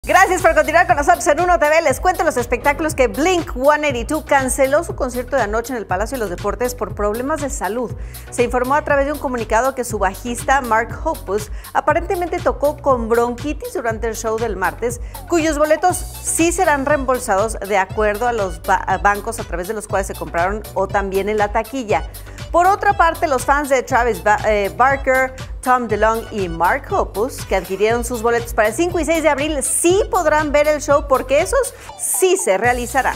Gracias por continuar con nosotros en Uno TV. Les cuento los espectáculos que Blink-182 canceló su concierto de anoche en el Palacio de los Deportes por problemas de salud. Se informó a través de un comunicado que su bajista Mark Hoppus aparentemente tocó con bronquitis durante el show del martes, cuyos boletos sí serán reembolsados de acuerdo a los bancos a través de los cuales se compraron o también en la taquilla. Por otra parte, los fans de Travis Barker, Tom DeLonge y Mark Hoppus, que adquirieron sus boletos para el 5 y 6 de abril, sí podrán ver el show porque esos sí se realizarán.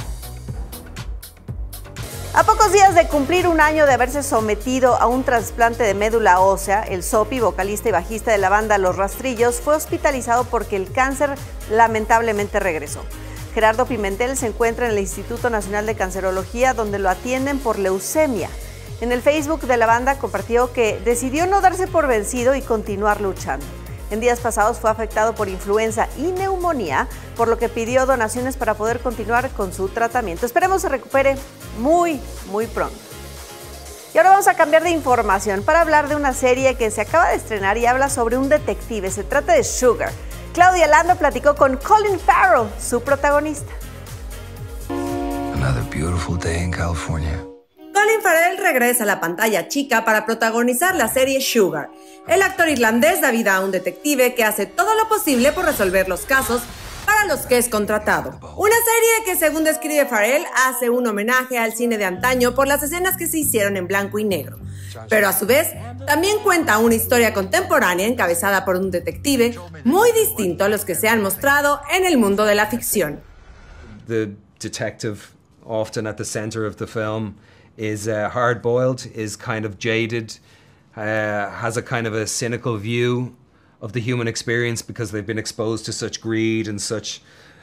A pocos días de cumplir un año de haberse sometido a un trasplante de médula ósea, el Sopi, vocalista y bajista de la banda Los Rastrillos, fue hospitalizado porque el cáncer lamentablemente regresó. Gerardo Pimentel se encuentra en el Instituto Nacional de Cancerología, donde lo atienden por leucemia. En el Facebook de la banda compartió que decidió no darse por vencido y continuar luchando. En días pasados fue afectado por influenza y neumonía, por lo que pidió donaciones para poder continuar con su tratamiento. Esperemos se recupere muy pronto. Y ahora vamos a cambiar de información para hablar de una serie que se acaba de estrenar y habla sobre un detective. Se trata de Sugar. Claudia Lando platicó con Colin Farrell, su protagonista. Another beautiful day in California. Colin Farrell regresa a la pantalla chica para protagonizar la serie Sugar. El actor irlandés da vida a un detective que hace todo lo posible por resolver los casos para los que es contratado. Una serie que, según describe Farrell, hace un homenaje al cine de antaño por las escenas que se hicieron en blanco y negro. Pero a su vez, también cuenta una historia contemporánea encabezada por un detective muy distinto a los que se han mostrado en el mundo de la ficción. The detective, often at the center of the film, is hard-boiled, is kind of jaded, has a kind of a cynical view of the human experience because they've been exposed to such greed and such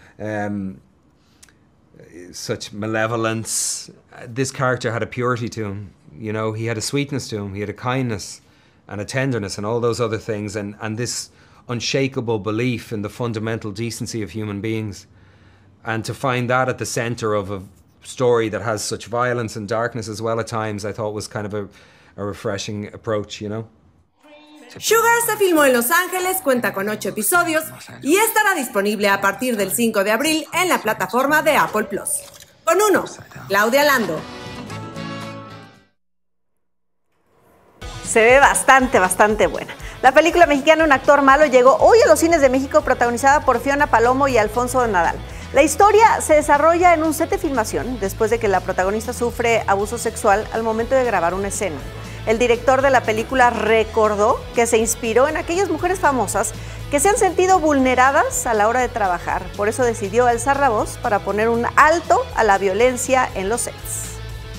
malevolence. This character had a purity to him, you know, he had a sweetness to him, he had a kindness and a tenderness and all those other things, and this unshakable belief in the fundamental decency of human beings. And to find that at the center of a story that has such violence and darkness as well at times, I thought was kind of a refreshing approach, you know. Sugar se filmó en Los Ángeles, cuenta con 8 episodios y estará disponible a partir del 5 de abril en la plataforma de Apple Plus. Con Uno, Claudia Lando. Se ve bastante buena. La película mexicana Un actor malo llegó hoy a los cines de México, protagonizada por Fiona Palomo y Alfonso Nadal. La historia se desarrolla en un set de filmación después de que la protagonista sufre abuso sexual al momento de grabar una escena. El director de la película recordó que se inspiró en aquellas mujeres famosas que se han sentido vulneradas a la hora de trabajar. Por eso decidió alzar la voz para poner un alto a la violencia en los sets.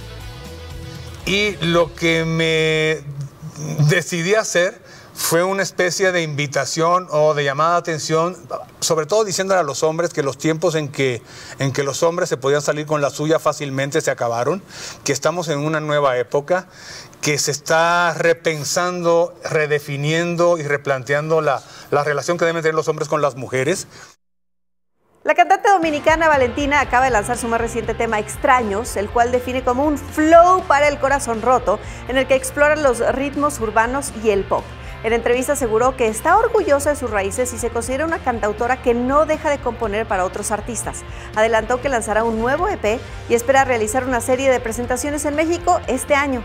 Y lo que me decidí hacer fue una especie de invitación o de llamada de atención, sobre todo diciéndole a los hombres que los tiempos en que los hombres se podían salir con la suya fácilmente se acabaron, que estamos en una nueva época, que se está repensando, redefiniendo y replanteando la relación que deben tener los hombres con las mujeres. La cantante dominicana Valentina acaba de lanzar su más reciente tema, Extraños, el cual define como un flow para el corazón roto, en el que explora los ritmos urbanos y el pop. En entrevista aseguró que está orgullosa de sus raíces y se considera una cantautora que no deja de componer para otros artistas. Adelantó que lanzará un nuevo EP y espera realizar una serie de presentaciones en México este año.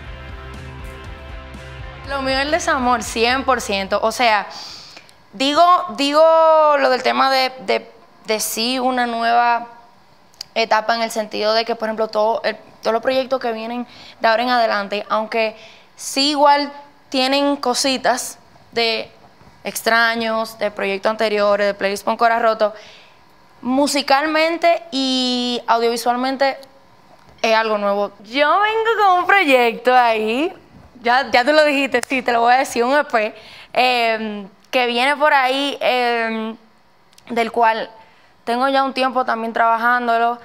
Lo mío es el desamor, 100%. O sea, digo lo del tema de sí una nueva etapa en el sentido de que, por ejemplo, todos los proyectos que vienen de ahora en adelante, aunque sí igual tienen cositas de Extraños, de proyectos anteriores, de Playlist con Cora Roto, musicalmente y audiovisualmente es algo nuevo. Yo vengo con un proyecto ahí, ya tú lo dijiste, sí, te lo voy a decir, un EP, que viene por ahí, del cual tengo ya un tiempo también trabajándolo.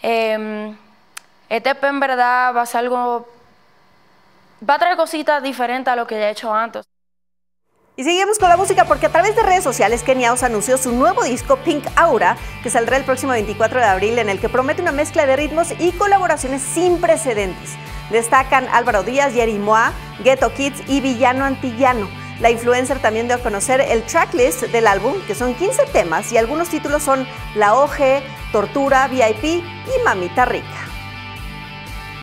Este EP en verdad va a ser algo, va a traer cositas diferentes a lo que ya he hecho antes. Y seguimos con la música porque a través de redes sociales Kenia Oz anunció su nuevo disco Pink Aura, que saldrá el próximo 24 de abril, en el que promete una mezcla de ritmos y colaboraciones sin precedentes. Destacan Álvaro Díaz, Jerry Moa, Ghetto Kids y Villano Antillano. La influencer también dio a conocer el tracklist del álbum, que son 15 temas y algunos títulos son La OG, Tortura, VIP y Mamita Rica.